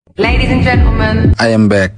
Ladies and gentlemen, I am back.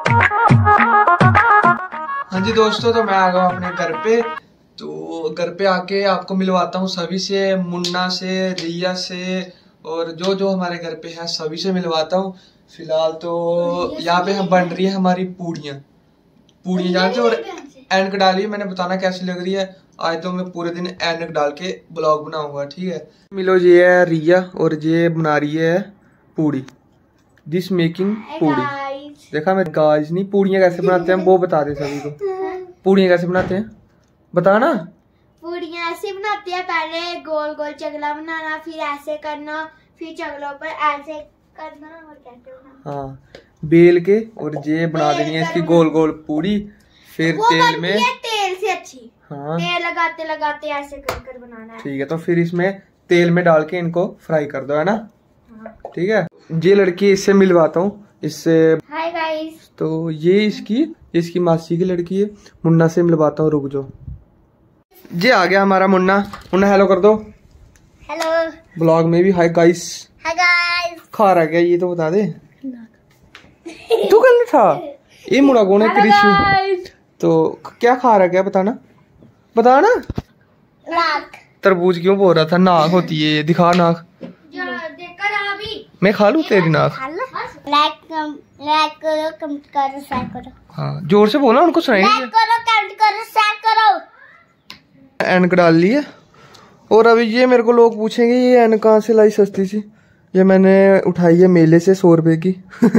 हाँ जी दोस्तों, तो मैं आ गया अपने घर पे। तो घर पे आके आपको मिलवाता हूँ सभी से, मुन्ना से, रिया से और जो जो हमारे घर पे है सभी से मिलवाता हूँ। फिलहाल तो यहाँ पे हम बन रही है हमारी पूड़ियाँ जानते हो, और ऐनक डाली। मैंने बताना कैसी लग रही है। आज तो मैं पूरे दिन ऐनक डाल के ब्लॉग बनाऊंगा, ठीक है। मिलो, ये है रिया और ये बना रही है पूड़ी। दिस मेकिंग पूड़ी। देखा मैं गाइस नहीं, पूड़ियाँ कैसे बनाते हैं वो बता दे सभी को। पूड़ियाँ कैसे बनाते हैं बताना। पूड़ियाँ ऐसे बनाते हैं, पहले गोल गोल चगला बनाना, फिर ऐसे करना, फिर चगलों पर ऐसे करना और कैसे बनाना। हाँ, बेल के और ये बना देनी है इसकी गोल गोल पूड़ी। फिर तेल में, तेल से अच्छी, हाँ तेल लगाते लगाते ऐसे कर कर बनाना है। ठीक है, तो फिर इसमें तेल में डाल के इनको फ्राई कर दो, है ना। ठीक है, ये लड़की इससे मिलवाता हूँ, इससे। Hi guys. तो ये इसकी मासी की लड़की है। मुन्ना से मिलवाता हूँ, रुक जाओ। ये आ गया हमारा मुन्ना। मुन्ना हेलो कर दो। हेलो। ब्लॉग में भी हाय गाइस। Hi guys. खा रहा क्या ये तो बता दे। तू कल था ये मुड़ा कौन है कृषि। तो क्या खा रहा, क्या बताना बताना। नाक। तरबूज क्यों बोल रहा था, नाक होती है, दिखा नाक। मैं खा लूं तेरी नाक। लाइक करो, कमेंट करो, शेयर करो। हाँ जोर से बोला, उनको सुनाई। लाइक करो, कमेंट करो, शेयर करो। ऐनक डाल ली है। और अभी ये मेरे को लोग पूछेंगे ये ऐनक कहाँ से लाई सस्ती सी। ये मैंने उठाई है मेले से 100 रुपए की।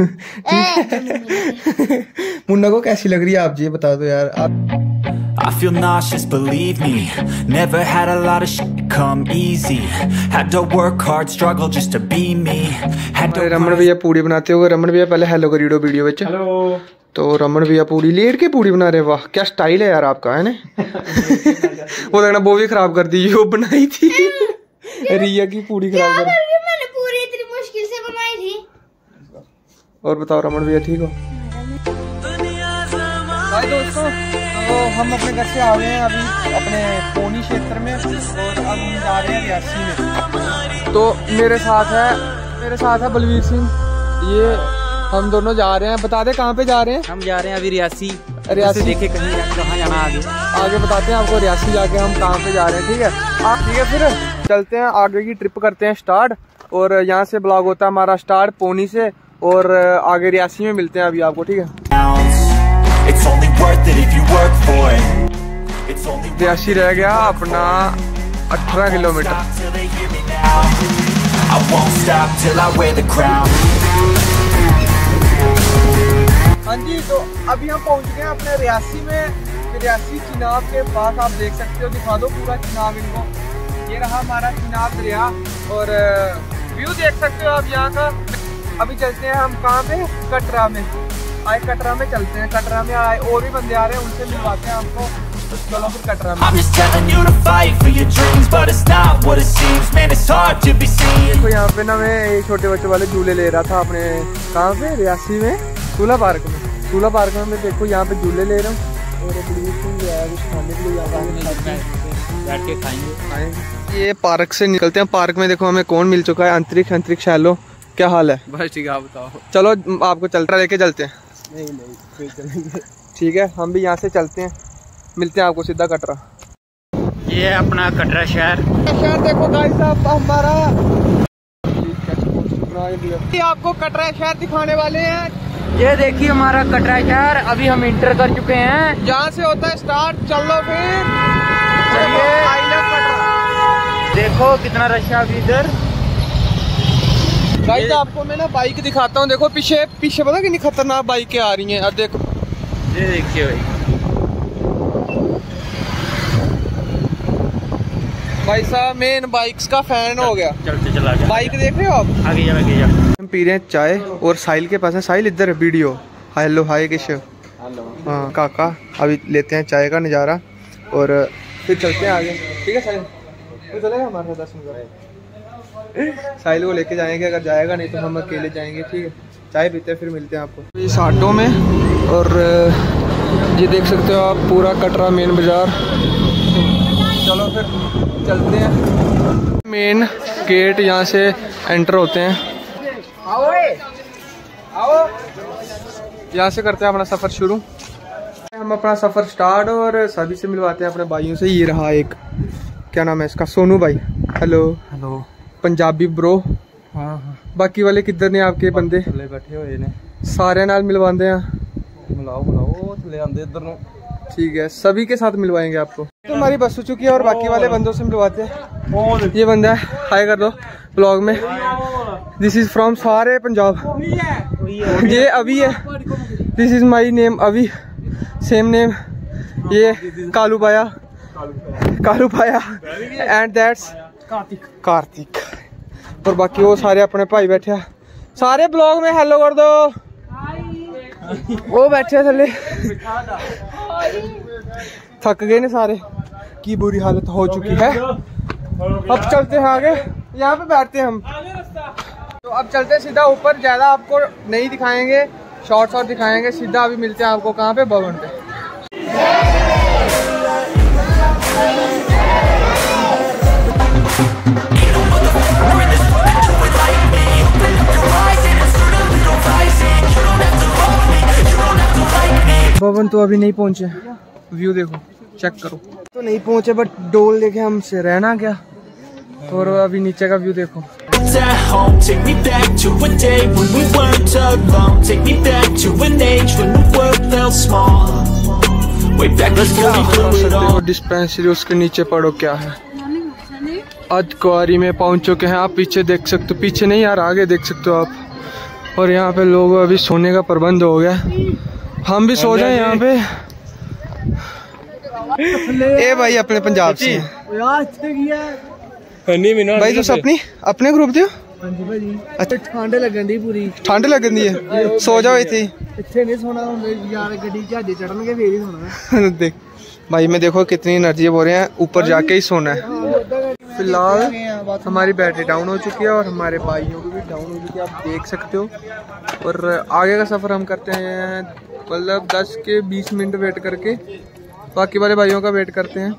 मुन्ना को कैसी लग रही है आप ये बता दो यार आप। I feel nauseous, believe me. Never had a lot of shit come easy. Had to work hard, struggle just to be me. Had to Raman भैया पूड़ी बनाते हो। रमन भैया पहले हेलो करियो वीडियो में। हेलो। तो रमन भैया पूड़ी लेट के पूड़ी बना रहे। वाह क्या स्टाइल है यार आपका, है ना। वो देखना वो भी खराब कर दी, वो बनाई थी। रिया की पूड़ी खराब कर दी। मैंने पूरी इतनी मुश्किल से बनाई थी। और बताओ रमन भैया ठीक हो। भाई दोस्तों, तो हम अपने घर से आ गए हैं अभी अपने पोनी क्षेत्र में, और अब हम जा रहे हैं रियासी में। तो मेरे साथ है बलवीर सिंह। ये हम दोनों जा रहे हैं। बता दे कहाँ पे जा रहे हैं। हम जा रहे हैं अभी रियासी देखे कहीं कहाँ जाना आगे बताते हैं आपको। रियासी जाके हम कहाँ पे जा रहे हैं, ठीक है। ठीक है, फिर चलते हैं आगे की ट्रिप करते हैं स्टार्ट। और यहाँ से ब्लॉग होता है हमारा स्टार्ट पोनी से, और आगे रियासी में मिलते हैं अभी आपको, ठीक है। रियासी रह गया अपना 18 किलोमीटर। हाँ जी, तो अभी हम पहुंच गए हैं अपने रियासी में। रियासी चिनाब के पास आप देख सकते हो, दिखा दो पूरा चिनाब इनको। ये रहा हमारा चिनाब दरिया, और व्यू देख सकते हो आप यहाँ का। अभी चलते हैं हम कहाँ पे, कटरा में। आए कटरा में चलते हैं। कटरा में आए और भी बंदे आ रहे हैं, उनसे मिलवाते हैं आपको। तो चलो फिर कटरा में। देखो यहाँ पे ना मैं छोटे बच्चों वाले झूले ले रहा था अपने, कहाँ पे, रियासी में सूला पार्क में। सूला पार्क में मैं देखो यहाँ पे झूले ले रहा हूँ, और कुछ खाने के लिए बैठ के खाएंगे। ये पार्क से निकलते हैं। पार्क में देखो हमें कौन मिल चुका है, अंतरिक्ष। हेलो, क्या हाल है। बस ठीक है, आप बताओ। चलो आपको चलता लेके चलते हैं। नहीं फिर चलेंगे। ठीक है, हम भी यहाँ से चलते हैं, मिलते हैं आपको सीधा कटरा। ये है अपना कटरा शहर। देखो गाइस साहब हमारा, ये आपको कटरा शहर दिखाने वाले हैं। ये देखिए हमारा कटरा शहर। अभी हम इंटर कर चुके हैं। यहाँ से होता है स्टार्ट। चलो फिर देखो कितना रश है अभी इधर। गाइस आपको मैं ना बाइक दिखाता हूँ। देखो पीछे पता कितनी खतरनाक बाइकें आ रही हैं। अब देखो, ये देखिए भाई साहब मैं इन बाइक्स का फैन हो गया। चलते चला गया। बाइक देख रहे हो आप। आगे जा। हम पी रहे हैं चाय, और साहिल के पास है। साहिल इधर है, वीडियो। Hello hi Keshav. हाँ काका, अभी लेते हैं चाय का नज़ारा और फिर चलते हैं आगे, ठीक है। साहिल तो चलेगा हमारे साथ 10 मिनट। साहिल को लेके जाएंगे, अगर जाएगा नहीं तो हम अकेले जाएंगे, ठीक है। चाय पीते हैं फिर मिलते हैं आपको इस ऑटो में। और ये देख सकते हो आप पूरा कटरा मेन बाज़ार। चलो फिर चलते हैं। मेन गेट यहाँ से एंटर होते हैं। यहाँ से करते हैं अपना सफ़र शुरू। हम अपना सफ़र स्टार्ट और सभी से मिलवाते हैं अपने भाइयों से। ये रहा एक, क्या नाम है इसका, सोनू भाई। Hello hello Punjabi bro. हाँ हाँ। बाकी वाले किधर ने आपके बंदे? थले बैठे हुए ने, सारे नाल मिलवाते हैं। मिलाओ मिलाओ थले आंदे इधर नु। ठीक है, सभी के साथ मिलवाएंगे आपको। तो हमारी बस हो चुकी है और बाकी वाले बंदों से मिलवाते हैं। ये बंदा है, हाय कर दो ब्लॉग में। दिस इज फ्रॉम सारे पंजाब। ये अभी है, this is my name Abhi, same name. ये कालू पाया एंड दैट्स कार्तिक। और बाकी वो सारे अपने भाई बैठे हैं। सारे ब्लॉग में हेलो कर दो। वो बैठे थले, थक गए ने सारे, की बुरी हालत हो चुकी है। अब चलते हैं आगे, यहाँ पे बैठते हैं हम। तो अब चलते हैं सीधा ऊपर, ज्यादा आपको नहीं दिखाएंगे, शॉर्ट दिखाएंगे। सीधा अभी मिलते हैं आपको कहाँ पे, भवन पे। भवन तो अभी नहीं पहुंचे, व्यू देखो, चेक करो। तो नहीं पहुंचे बट डोल देखे हमसे रहना क्या। और अभी नीचे का व्यू देखो। डिस्पेंसरी उसके नीचे पढ़ो क्या है। अधकुआरी में पहुंच चुके हैं। आप पीछे देख सकते हो, पीछे नहीं यार आगे देख सकते हो आप। और यहाँ पे लोग अभी सोने का प्रबंध हो गया, हम भी सो जाए यहाँ पे। ए भाई अपने पंजाब से भाई, तुम अपने ग्रुप दे। अच्छा, ठंड लगन दी पूरी, ठंड लगन दी है। सो जाओ इथे नहीं सोना यार, गड्डी जहाजे चढ़नगे फिर ही सोना। देख भाई में देखो कितनी एनर्जी बोल रहे हैं, ऊपर जाके ही सोना है। फिलहाल हमारी बैटरी डाउन हो चुकी है और हमारे भाइयों की भी डाउन हो चुकी है, आप देख सकते हो। और आगे का सफ़र हम करते हैं, मतलब 10 के 20 मिनट वेट करके बाकी वाले भाइयों का वेट करते हैं।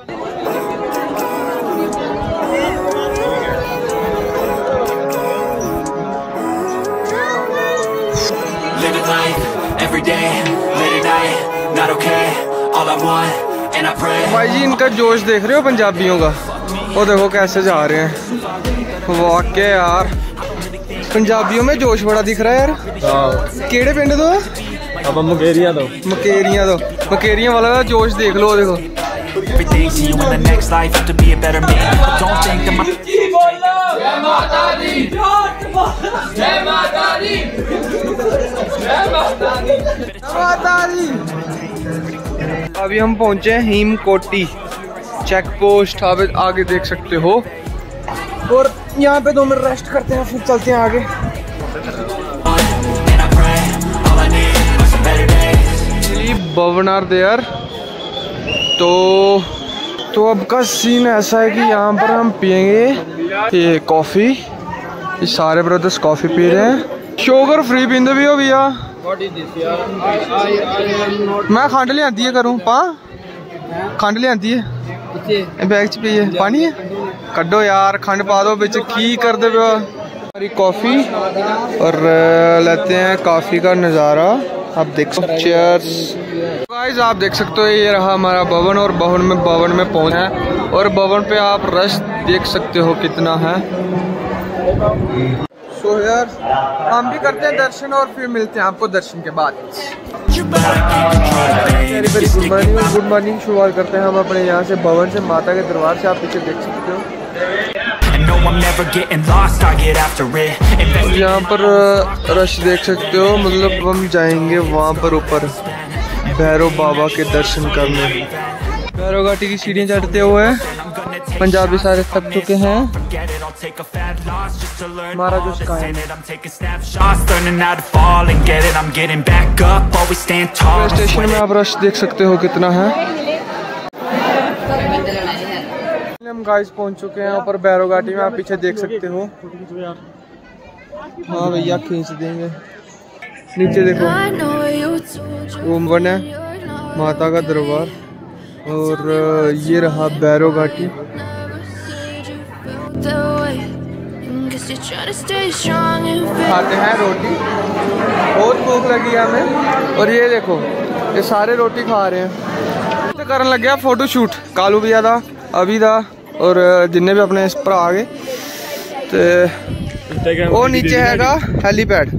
भाई जी इनका जोश देख रहे हो पंजाबियों का, वो देखो कैसे जा रहे हैं। वाकई यार पंजाबियों में जोश बड़ा दिख रहा है यार। केड़े पिंड दो? अब मकेरियां दो। मकेरियां वाला जोश देख लो, देखो। अभी हम पहुंचे हैं हिमकोटी चेक पोस्ट, आप आगे देख सकते हो। और यहाँ पे 2 मिनट रेस्ट करते हैं, फिर चलते हैं आगे। भवन आर देयर। तो अब का सीन ऐसा है कि यहाँ पर हम पियेंगे ये कॉफ़ी। ये सारे ब्रदर्स कॉफ़ी पी रहे हैं। शुगर फ्री पींदे भी हो भैया? मैं खंड लियांदी है करूँ पा, खंड लियांदी है बैग च पी है। पानी है कड्डो यार, खंड पा दो बिच, की कर दे हमारी कॉफ़ी। और लेते हैं कॉफ़ी का नज़ारा, आप देख सकते। चीयर्स गाइस, आप देख सकते हो ये रहा हमारा भवन। और भवन में पहुंचे हैं और भवन पे आप रश देख सकते हो कितना है। सो यार हम भी करते हैं दर्शन और फिर मिलते हैं आपको दर्शन के बाद। Good morning. शुरुआत करते हैं हम अपने यहाँ से, भवन से, माता के दरबार से। आप पीछे देख सकते हो यहाँ पर रश देख सकते हो। मतलब हम जाएंगे वहाँ पर ऊपर भैरव बाबा के दर्शन करने। भैरव घाटी की सीढ़ियाँ चढ़ते हुए पंजाबी सारे थक चुके हैं। हमारा जो स्टेशन में आप रश देख सकते हो कितना है। हम गाइस पहुंच चुके हैं ऊपर भैरव घाटी में, आप पीछे देख सकते हो। हाँ भैया खींच देंगे। नीचे देखो ओमवन है, माता का दरबार। और ये रहा भैरव घाटी। खाते हैं रोटी। भूख लगी है हमें। और ये देखो ये सारे रोटी खा रहे हैं। तो करन लग गया फोटो शूट कालू भैया दा, अभी दा और जिन्ने भी अपने इस पर आ गए। तो वो नीचे हैगा helipad.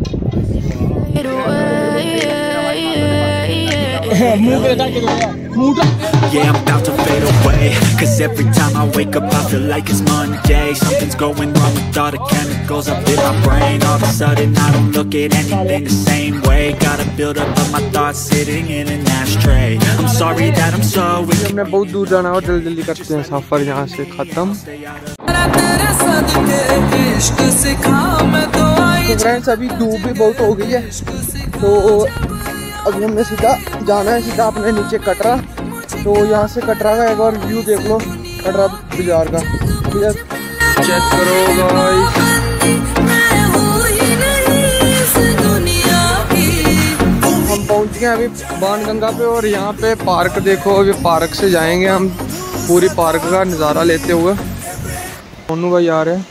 Yeah, I'm about to fade away, 'cause every time I wake up I feel like it's Monday. Something's going wrong with all the chemicals up in my brain. All of a sudden I don't look at anything the same way. Gotta build up of my thoughts sitting in an ashtray. I'm sorry that I'm so weak. हमने बहुत दूर जाना और जल्दी जल्दी करते हैं सफर यहाँ से खत्म। तो फ्रेंड्स अभी धूप भी बहुत हो गई है, तो अभी हमने सीधा जाना है सीधा अपने नीचे कटरा। तो यहाँ से कटरा का एक और व्यू देख लो, कटरा बाजार का चेक करो गाइस। हम पहुँच गए अभी बाणगंगा पे और यहाँ पे पार्क देखो। अभी पार्क से जाएंगे हम पूरी पार्क का नज़ारा लेते हुए। सोनू भाई आ रहे हैं।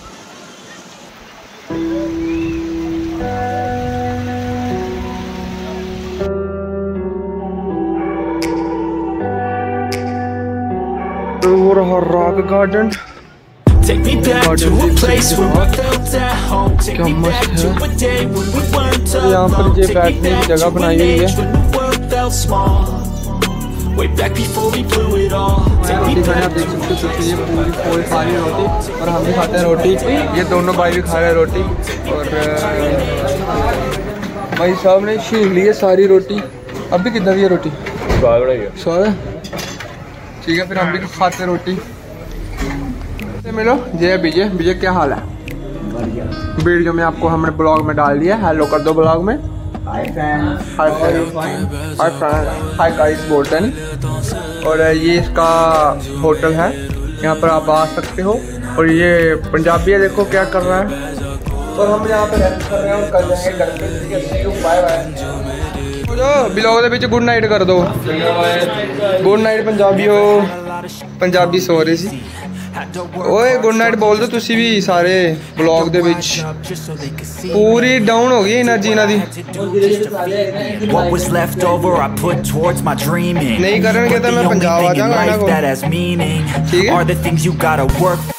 रॉक गार्डन क्या मस्त है। यहाँ पर ये बैठने की जगह बनाई हुई है। रोटी खाने आप देख सकते हो, ये पूरी खा रही रोटी और हम भी खाते हैं रोटी। ये दोनों भाई भी खा रहे हैं रोटी और भाई साहब ने छीन ली है सारी रोटी। अब भी कितना भी है रोटी, स्वाद है। ठीक है फिर हम भी खाते रोटी। मिलो जय विजय। विजय क्या हाल है? वीडियो में आपको हमने ब्लॉग में डाल दिया। हेलो कर दो ब्लॉग में। हाय गाइस बोलते हैं। और ये इसका होटल है, यहाँ पर आप आ सकते हो। और ये पंजाबी है, देखो क्या कर रहा है। और हम यहाँ पे रेस्ट कर रहे हैं और कल जाएंगे घर पे। Bye bye. ब्लॉग के गुड नाइट कर दो। गुड नाइट पंजाबी हो। पंजाबी सो रही सी। ओए गुड नाइट बोल दो तुसी भी सारे ब्लॉग दे विच। पूरी डाउन हो गई एनर्जी इना दी। नहीं करन के तो मैं पंजाब आ जाऊंगा ना को। ठीक है